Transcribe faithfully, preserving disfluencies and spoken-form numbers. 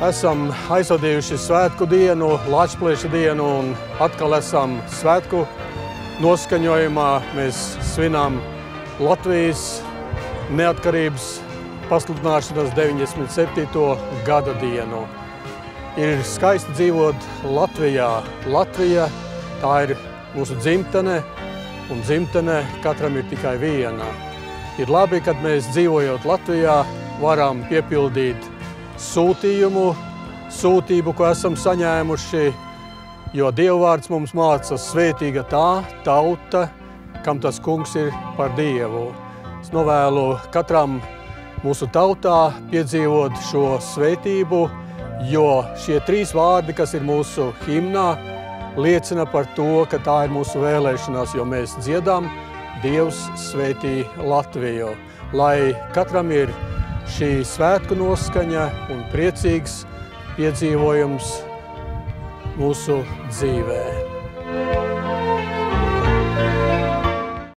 Esam aizvadījuši svētku dienu, Lačplieša dienu un atkal esam svētku noskaņojumā. Mēs svinām Latvijas neatkarības pasludināšanas deviņdesmit septīto gada dienu. Ir skaisti dzīvot Latvijā. Latvija, tā ir mūsu dzimtene, un dzimtene katram ir tikai viena. Ir labi, kad mēs dzīvojot Latvijā varam piepildīt sūtījumu, sūtību, ko esam saņēmuši, jo Dievvvārds mums māca svētīga tā tauta, kam tas kungs ir par Dievu. Es novēlu katram mūsu tautā piedzīvot šo svētību, jo šie trīs vārdi, kas ir mūsu himnā, liecina par to, ka tā ir mūsu vēlēšanās, jo mēs dziedam Dievs svētī Latviju. Lai katram ir šī svētku noskaņa un priecīgs piedzīvojums mūsu dzīvē.